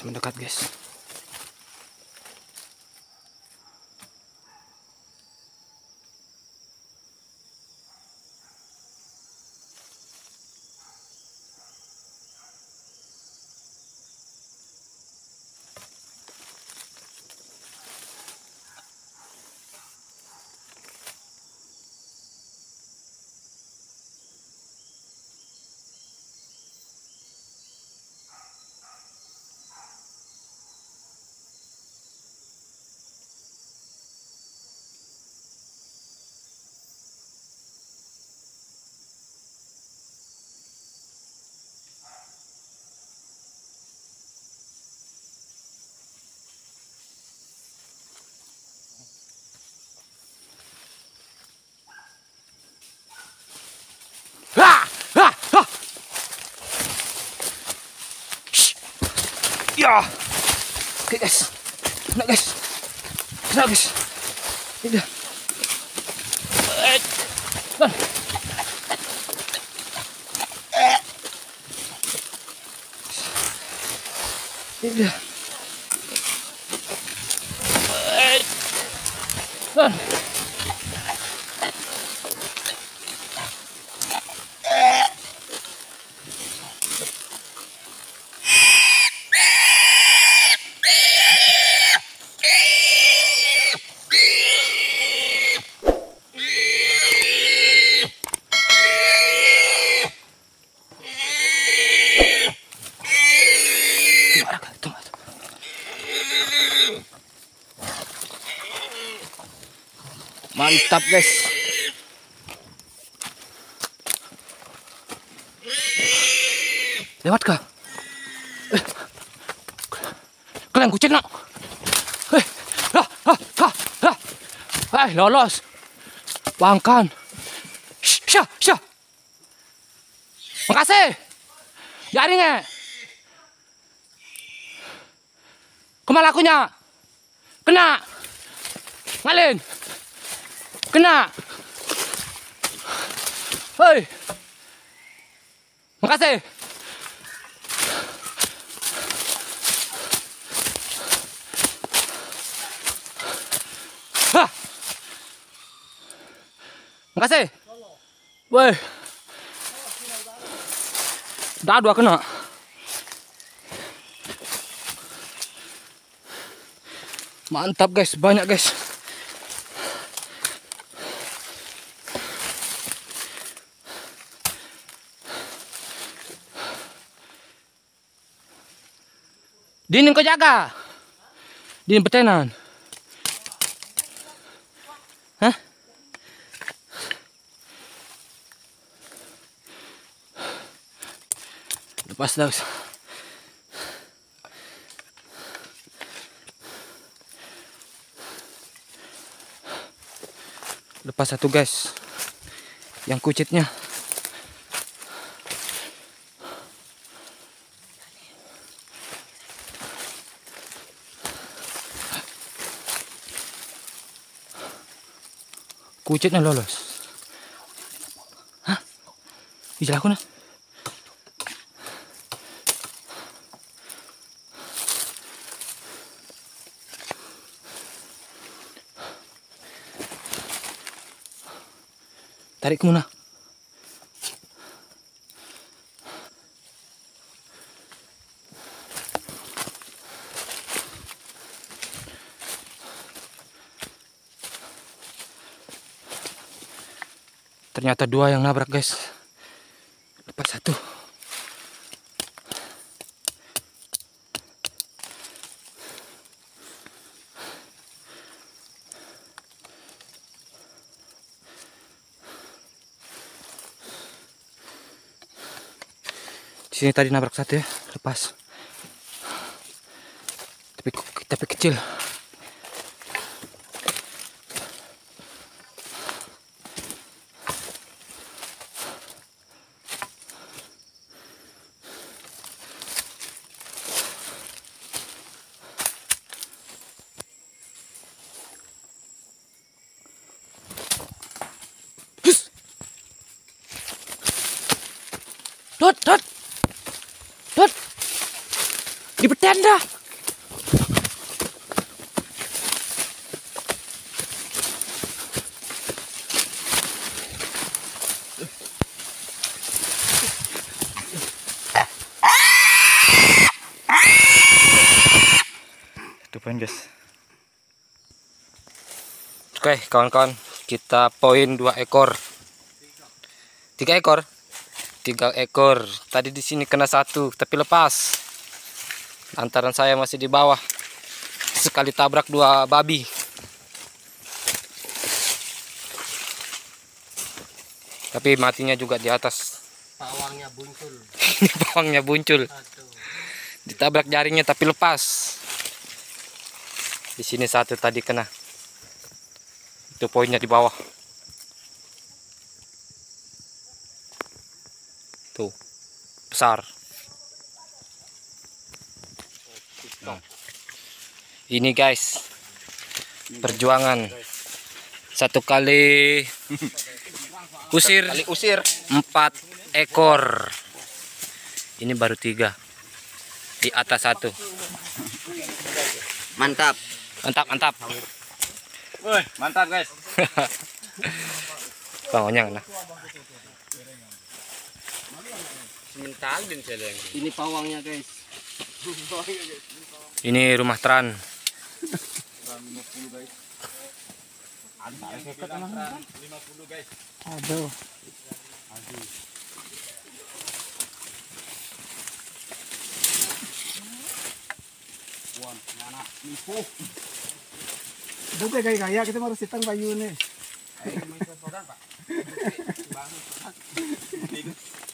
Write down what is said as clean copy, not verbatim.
mendekat guys. Ya, oke guys, kena guys, ini dia. Ini dia. Mantap guys. Lewat kah? Kalian kucing nak? Lolos. Bangkan. Syah. Makasih. Jaringnya. Kemana lakunya? Kena. Ngalin. Kena. Hei. Makasih. Hah. Makasih. Woi. Dah dua kena. Mantap guys, banyak guys. Din kau jaga. Din petenan. Hah? Lepas dah. Lepas satu guys. Yang kucitnya. Kucitnya lolos. Hah? Ijlah aku nah. Tarik ke mana? Ternyata dua yang nabrak guys. Lepas satu. Di sini tadi nabrak satu ya, lepas. Tapi kecil. Dot. Di bertenda. lumayan guys. Oke kawan-kawan, kita poin 2 ekor, 3 ekor, 3 ekor. Tadi di sini kena 1 tapi lepas. Lantaran saya masih di bawah. Sekali tabrak 2 babi. Tapi matinya juga di atas. Pawangnya muncul. Ini pawangnya muncul. Ditabrak jaringnya tapi lepas. Di sini 1 tadi kena. Itu poinnya di bawah. Tuh. Besar. Nah. Ini guys. Perjuangan. 1 kali usir 4 ekor. Ini baru 3. Di atas 1. Mantap. Mantap. Woi, mantap guys. Pawangnya nah. Ini pawangnya guys. Ini rumah Tran. Aduh. Itu teh gaya kita harus hitang bayu nih.